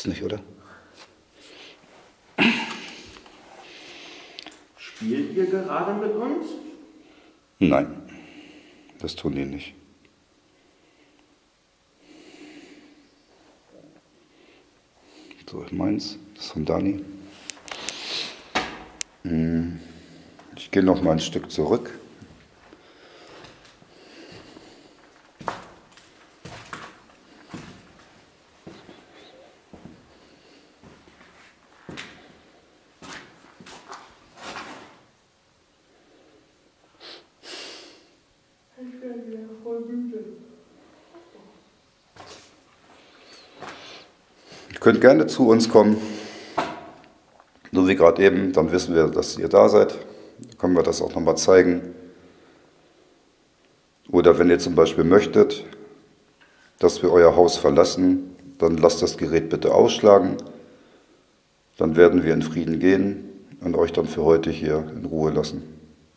nicht, oder? Spielt ihr gerade mit uns? Nein, das tun die nicht. So, meins, das ist von Dani. Ich gehe noch mal ein Stück zurück. Ich werde wieder voll müde. Ihr könnt gerne zu uns kommen, so wie gerade eben, dann wissen wir, dass ihr da seid. Dann können wir das auch nochmal zeigen. Oder wenn ihr zum Beispiel möchtet, dass wir euer Haus verlassen, dann lasst das Gerät bitte ausschlagen. Dann werden wir in Frieden gehen und euch dann für heute hier in Ruhe lassen.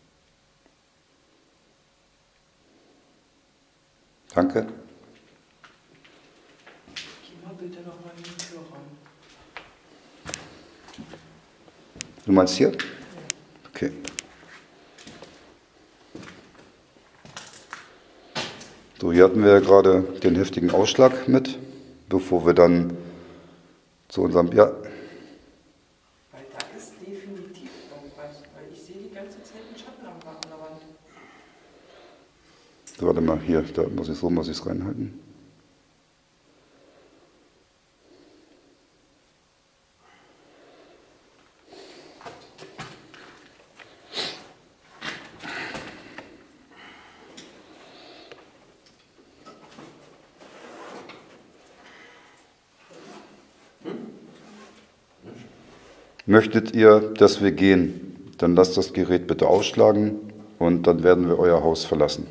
Danke. Geh mal bitte nochmal in den Türraum. Du meinst hier? Okay. So, hier hatten wir ja gerade den heftigen Ausschlag mit, bevor wir dann zu unserem, ja, Weil da ist definitiv irgendwas, weil ich sehe die ganze Zeit einen Schatten an der Wand. so, warte mal, hier, da muss ich es reinhalten. Möchtet ihr, dass wir gehen, dann lasst das Gerät bitte ausschlagen und dann werden wir euer Haus verlassen.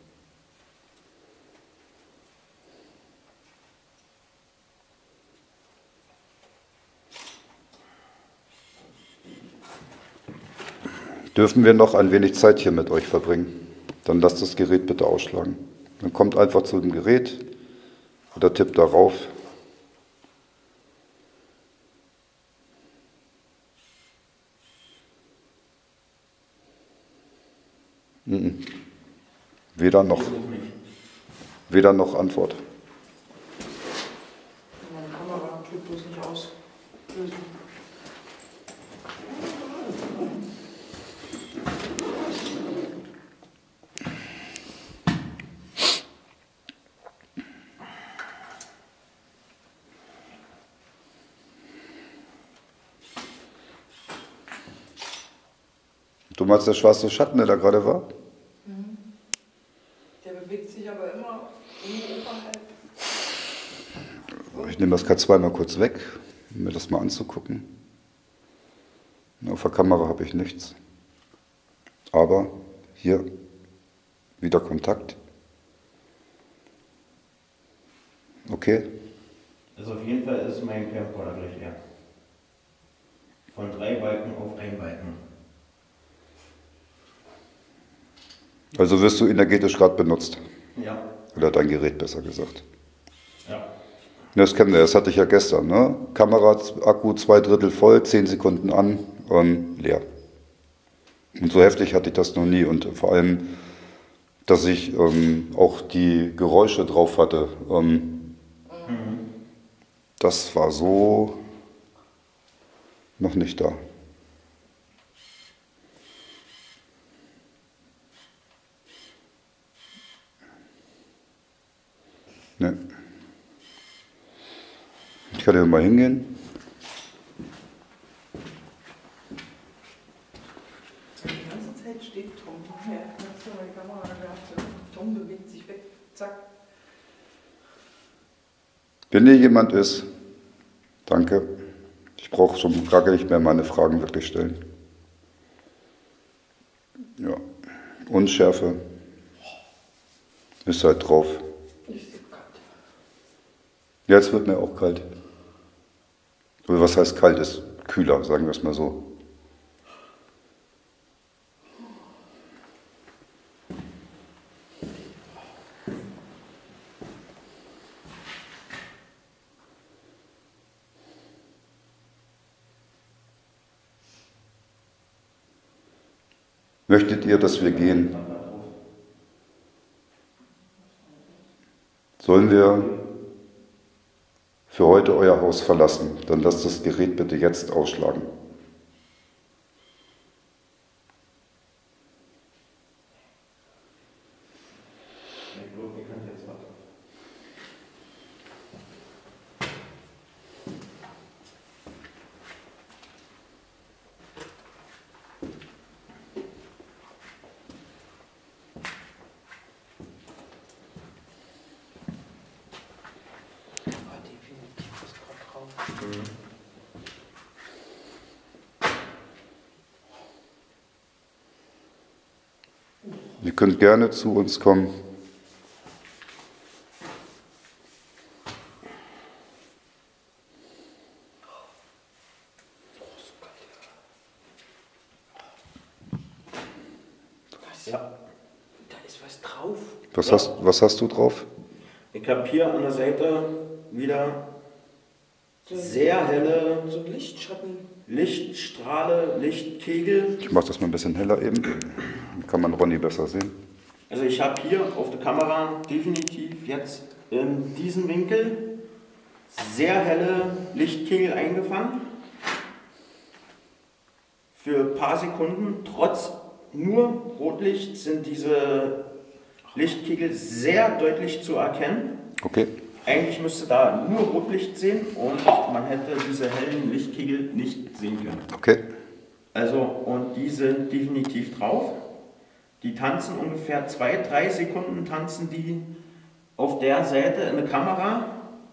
Dürfen wir noch ein wenig Zeit hier mit euch verbringen, dann lasst das Gerät bitte ausschlagen. Dann kommt einfach zu dem Gerät oder tippt darauf. Weder noch Antwort. Meine Kamera tut bloß nicht auslösen. Du meinst der schwarze Schatten, der da gerade war? Der bewegt sich aber immer oberhalb. Ich nehme das K2 mal kurz weg, um mir das mal anzugucken. Auf der Kamera habe ich nichts. Aber hier wieder Kontakt. Okay. Also auf jeden Fall ist mein Camcorder gleich leer. Von 3 Balken auf 1 Balken. Also wirst du energetisch gerade benutzt. Ja. Oder dein Gerät besser gesagt. Ja. Das kennen wir, das hatte ich ja gestern. Ne? Kamera, Akku 2/3 voll, 10 Sekunden an und leer. Und so heftig hatte ich das noch nie. Und vor allem, dass ich auch die Geräusche drauf hatte. Das war so noch nicht da. Ne. Ich kann ja mal hingehen. Die ganze Zeit steht Tom. Ja, hast du meine Kamera gehabt? Tom bewegt sich weg. Zack. Wenn hier jemand ist, danke. Ich brauche schon gar nicht mehr meine Fragen wirklich stellen. Ja, Unschärfe ist halt drauf. Ich sehe kalt. Ja, jetzt wird mir auch kalt. Oder was heißt kalt? Ist kühler, sagen wir es mal so. Möchtet ihr, dass wir gehen? Sollen wir für heute euer Haus verlassen? Dann lasst das Gerät bitte jetzt ausschlagen. Ah, definitiv ist gerade drauf. Ihr könnt gerne zu uns kommen. Ja. Da ist was drauf. Was hast du drauf? Ich habe hier an der Seite wieder sehr helle So ein Lichtschatten. Lichtstrahle, Lichtkegel. Ich mache das mal ein bisschen heller eben. Dann kann man Ronny besser sehen. Also ich habe hier auf der Kamera definitiv jetzt in diesem Winkel sehr helle Lichtkegel eingefangen. Für ein paar Sekunden, trotz nur Rotlicht, sind diese Lichtkegel sehr deutlich zu erkennen. Okay. Eigentlich müsste da nur Rotlicht sehen und man hätte diese hellen Lichtkegel nicht sehen können. Okay. Also, und die sind definitiv drauf. Die tanzen ungefähr 2-3 Sekunden tanzen die auf der Seite in der Kamera.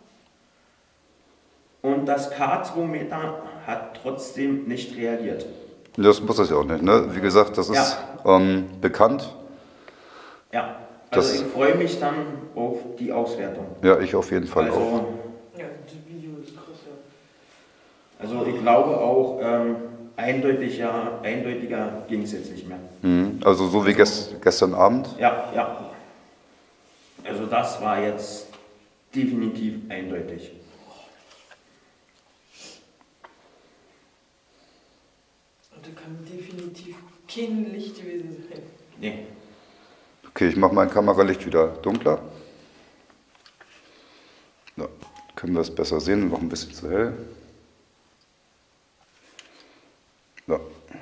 Und das K2-Meter hat trotzdem nicht reagiert. Das muss es ja auch nicht, ne? Wie gesagt, das ist bekannt. Ja, also Das- ich freue mich dann auf die Auswertung. Ja, ich auf jeden Fall auch. Also, Ja, das Video ist krass, ja. also ich glaube auch, eindeutiger ging es jetzt nicht mehr. Also so wie gestern Abend. Ja, ja. Also das war jetzt definitiv eindeutig. Und da kann definitiv kein Licht gewesen sein. Nee. Okay, ich mache mein Kameralicht wieder dunkler. Ja, können wir es besser sehen, noch ein bisschen zu hell. Ja.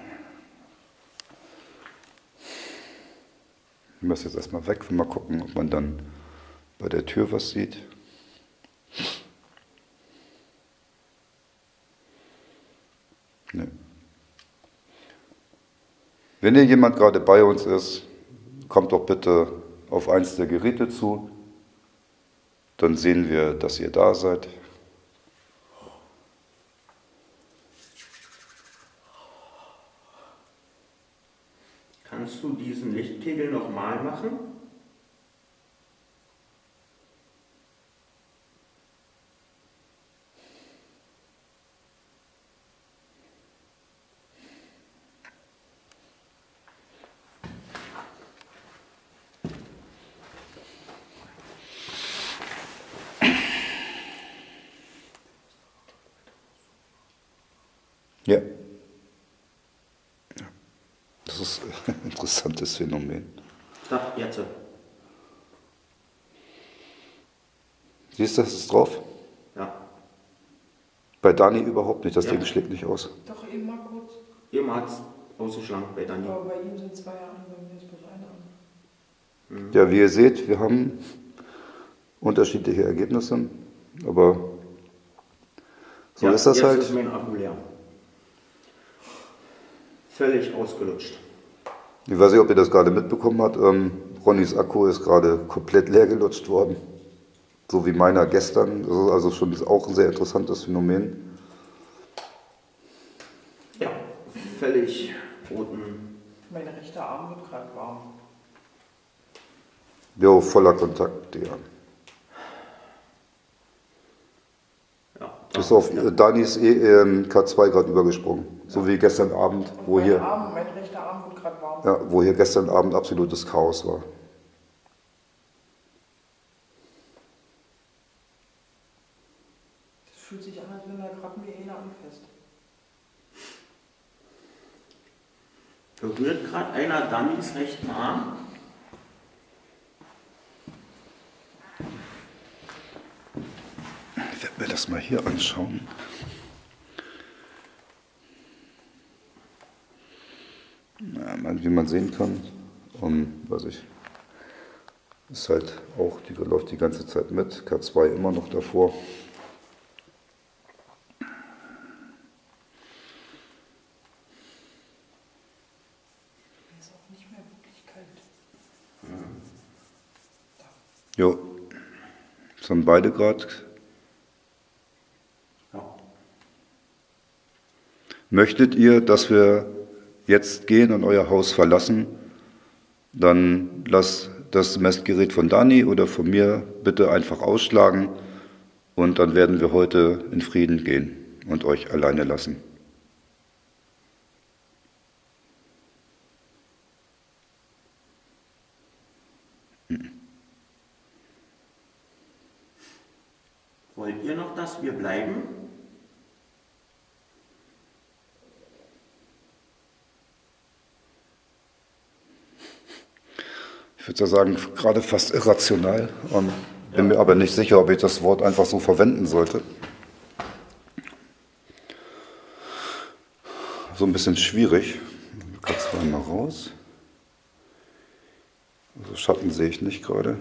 Ich mache es jetzt erstmal weg, mal gucken, ob man dann bei der Tür was sieht. Nee. Wenn hier jemand gerade bei uns ist, kommt doch bitte auf eins der Geräte zu. Dann sehen wir, dass ihr da seid. Kannst du diesen Lichtkegel nochmal machen? Ja. Das ist ein interessantes Phänomen. Da, jetzt. Siehst du, das ist drauf? Ja. Bei Dani überhaupt nicht, das Ja. Ding schlägt nicht aus. Doch eben mal kurz. Eben hat es ausgeschlagen bei Dani. Aber bei ihm sind 2 an, bei mir ist bloß einer an. Ja, wie ihr seht, wir haben unterschiedliche Ergebnisse, aber so Ja, ist das jetzt halt. ist mein Akku leer. Völlig ausgelutscht. Ich weiß nicht, ob ihr das gerade mitbekommen habt. Ronnys Akku ist gerade komplett leer gelutscht worden. So wie meiner gestern. Das ist also schon auch ein sehr interessantes Phänomen. Ja, völlig roten. Mein rechter Arm wird gerade warm. Jo, voller Kontakt, ja. Ja, Ist auf Danis K2 gerade übergesprungen. So wie gestern Abend, Und wo mein hier, Arm, mein rechter Arm wird gerade warm. ja, wo hier gestern Abend absolutes Chaos war. Das fühlt sich an, als wenn da gerade mir einer anfasst. Berührt gerade einer Dannys rechten Arm. Ich werde mir das mal hier anschauen. Ja, wie man sehen kann, weiß ich, ist halt auch, die läuft die ganze Zeit mit, K2 immer noch davor. Ist auch nicht mehr wirklich kalt. Jo, das haben beide gerade. Ja. Möchtet ihr, dass wir jetzt gehen und euer Haus verlassen, dann lasst das Messgerät von Dani oder von mir bitte einfach ausschlagen und dann werden wir heute in Frieden gehen und euch alleine lassen. Wollt ihr noch, dass wir bleiben? Ich würde sagen, gerade fast irrational. Bin mir aber nicht sicher, ob ich das Wort einfach so verwenden sollte. So ein bisschen schwierig. Ich kann zwar mal raus. Also Schatten sehe ich nicht gerade.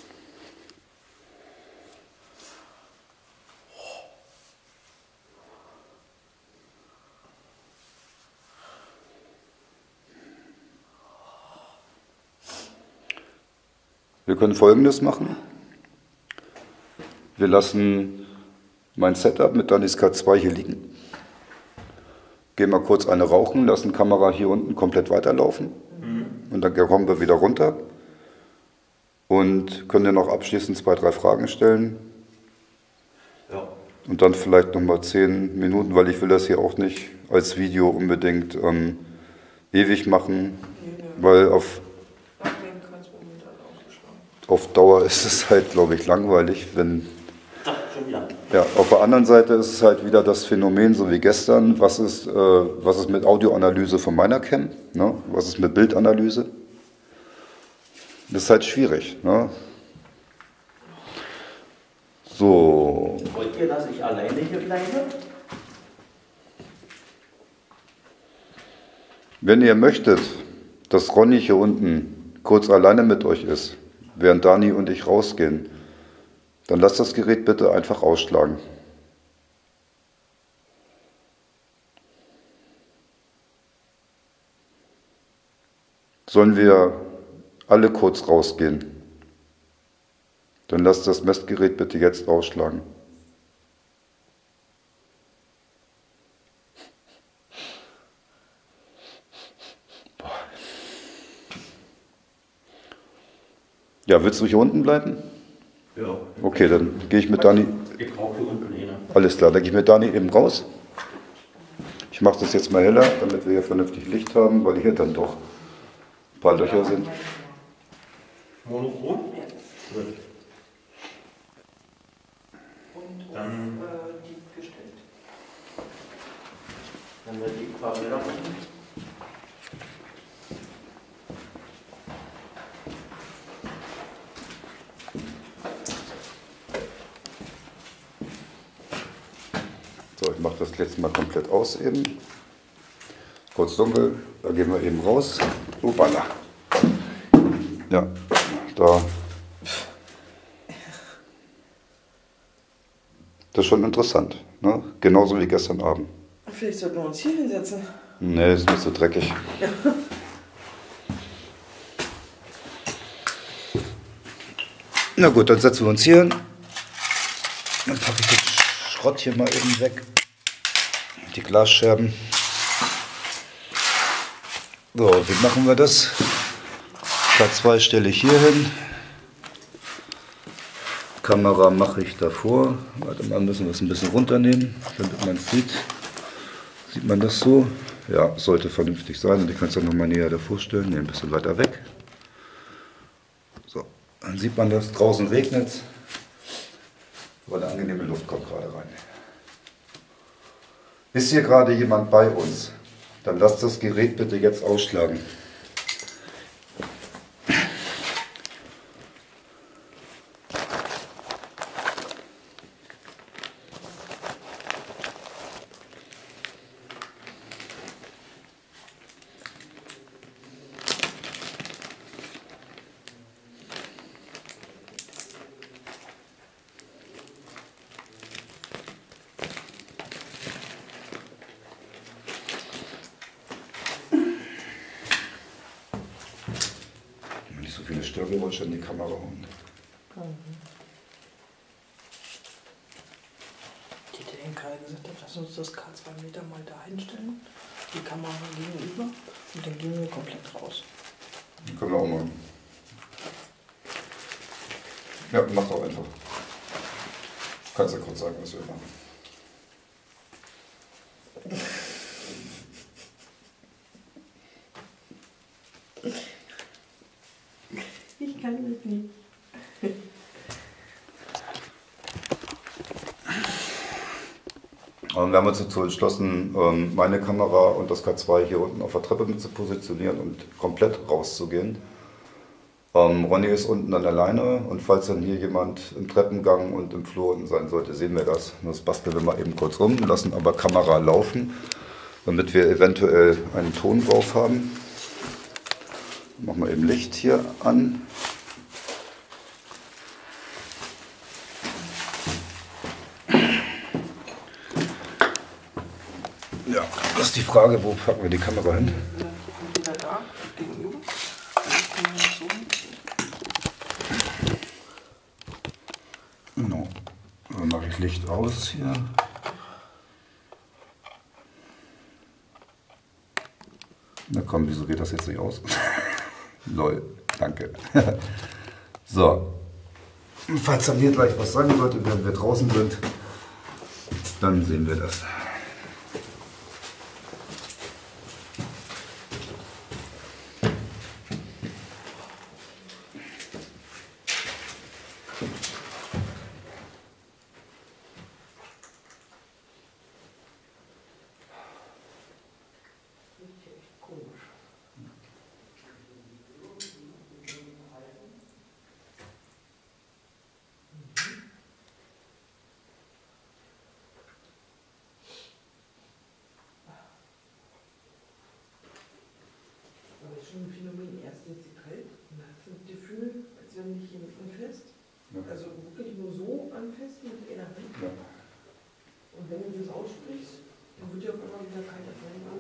Wir können Folgendes machen. Wir lassen mein Setup mit Dannys K2 hier liegen. Gehen mal kurz eine rauchen, lassen Kamera hier unten komplett weiterlaufen. Und dann kommen wir wieder runter. Und können dir noch abschließend 2, 3 Fragen stellen. Ja. Und dann vielleicht nochmal 10 Minuten, weil ich will das hier auch nicht als Video unbedingt ewig machen. Weil auf Dauer ist es halt, glaube ich, langweilig, wenn... Schon wieder. Ja, auf der anderen Seite ist es halt wieder das Phänomen, so wie gestern, was ist mit Audioanalyse von meiner Cam, ne? Was ist mit Bildanalyse? Das ist halt schwierig. Ne? So. Wollt ihr, dass ich alleine hier bleibe? Wenn ihr möchtet, dass Ronny hier unten kurz alleine mit euch ist, während Dani und ich rausgehen, dann lasst das Gerät bitte einfach ausschlagen. Sollen wir alle kurz rausgehen? Dann lasst das Messgerät bitte jetzt ausschlagen. Ja, willst du hier unten bleiben? Ja. Okay, dann gehe ich mit Dani. Ich brauche hier unten eine. Alles klar, dann gehe ich mit Dani eben raus. Ich mache das jetzt mal heller, damit wir hier vernünftig Licht haben, weil hier dann doch ein paar Löcher sind. Monochrom? Ja. Gut. Und Dann- die gestellt. Dann wird die paar Bilder machen. So, ich mache das letzte Mal komplett aus eben. Kurz dunkel, da gehen wir eben raus. Opala. Ja, da. Das ist schon interessant, ne? Genauso wie gestern Abend. Vielleicht sollten wir uns hier hinsetzen. Nee, ist nicht so dreckig. Na gut, dann setzen wir uns hier hin. Dann packe ich den Schrott hier mal eben weg. Die Glasscherben. So, wie machen wir das? K2 stelle ich hier hin. Kamera mache ich davor. Warte mal, müssen wir es ein bisschen runternehmen, damit man es sieht. Sieht man das so? Ja, sollte vernünftig sein. Und ich kann es dann nochmal näher davor stellen. Ne, ein bisschen weiter weg. So, dann sieht man das. Draußen regnet es. Aber eine angenehme Luft kommt gerade rein. Ist hier gerade jemand bei uns? Dann lasst das Gerät bitte jetzt ausschlagen. Nicht so viele Störgeräusche in die Kamera hauen. Die den gerade gesagt hat, lass uns das K2 Meter mal da hinstellen, die Kamera gegenüber und dann gehen wir komplett raus. Können wir auch machen. Ja, mach doch einfach. Kannst du kurz sagen, was wir machen. Ich kann das nicht. Wir haben uns dazu entschlossen, meine Kamera und das K2 hier unten auf der Treppe mit zu positionieren und komplett rauszugehen. Ronny ist unten an der Leine und falls dann hier jemand im Treppengang und im Flur unten sein sollte, sehen wir das. Das basteln wir mal eben kurz um, lassen aber Kamera laufen, damit wir eventuell einen Ton drauf haben. Machen wir eben Licht hier an. Ja, das ist die Frage, wo packen wir die Kamera hin? Entweder da, gegenüber. Genau. Dann mache ich Licht aus hier. Na komm, wieso geht das jetzt nicht aus? Lol, danke. So. Falls dann hier gleich was sein sollte, wenn wir draußen sind, dann sehen wir das. Schon ein Phänomen, erst wird sie kalt und dann hast du das Gefühl, als wenn dich jemand anfasst. Ja. Also wirklich nur so anfasst mit einer Hand. Ja. Und wenn du das aussprichst, dann wird dir auf einmal wieder kalt.